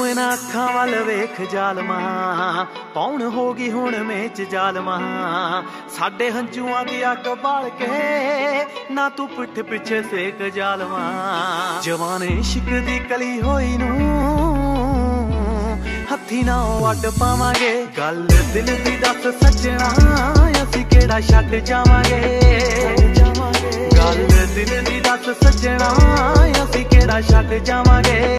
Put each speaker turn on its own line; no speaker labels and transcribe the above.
इन्हां अखां वल वेख जालमा, पौण हो गई हुण मेच जालमा। साडे हंझूआं दी अग बाल के ना तू पिठ पिछे सेक जालमा। जवान इश्क दी कली होई नूं हत्थी ना अड पावांगे। गल दिल दी दस सजना, असीं केड़ा छड्ड जावांगे। गल दिल दी दस सजना, असीं केड़ा छड्ड जावांगे।